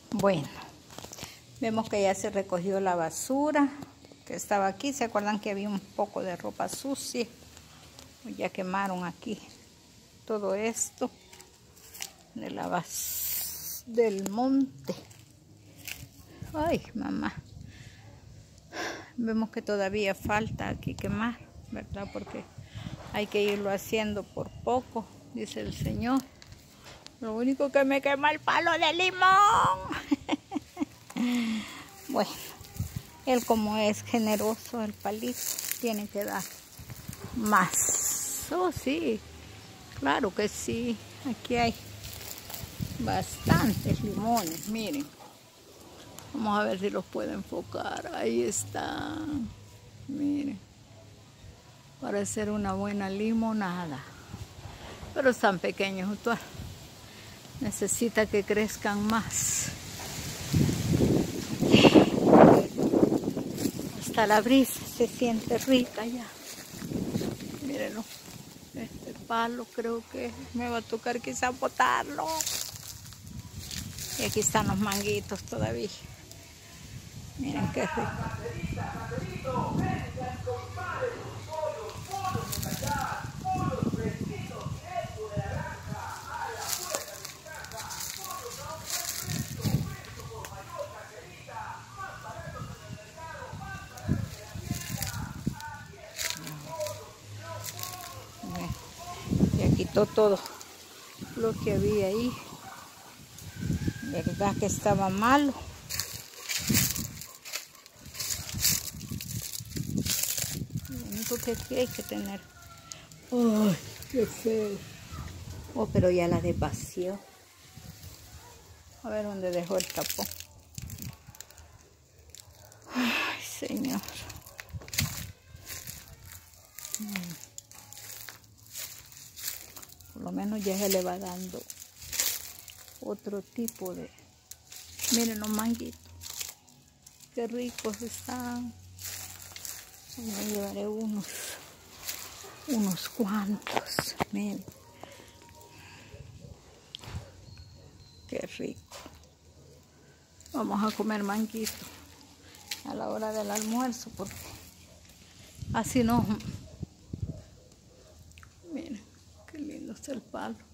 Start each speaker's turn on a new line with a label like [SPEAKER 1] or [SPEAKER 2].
[SPEAKER 1] Bueno, vemos que ya se recogió la basura que estaba aquí. ¿Se acuerdan que había un poco de ropa sucia? Ya quemaron aquí todo esto de del monte. Ay, mamá. Vemos que todavía falta aquí quemar, ¿verdad? Porque hay que irlo haciendo por poco, dice el Señor. Lo único que me quema el palo de limón. Bueno, él como es generoso, el palito, tiene que dar más. Oh, sí, claro que sí. Aquí hay bastantes limones, miren. Vamos a ver si los puedo enfocar. Ahí están. Miren. Para hacer una buena limonada. Pero están pequeños, actual. Necesita que crezcan más. Hasta la brisa se siente rica ya. Mírenlo. Este palo creo que me va a tocar quizás botarlo. Y aquí están los manguitos todavía. Miren qué rico. Ya quitó todo lo que había ahí. Verdad que estaba malo. Lo único que aquí hay que tener. ¡Ay, qué feo! Oh, pero ya la desvació. A ver dónde dejó el tapón. Ay, Señor. Por lo menos ya se le va dando otro tipo de... Miren los manguitos. Qué ricos están. Me llevaré unos cuantos. Miren. Qué rico. Vamos a comer manguito a la hora del almuerzo porque así no. Miren, qué lindo está el palo.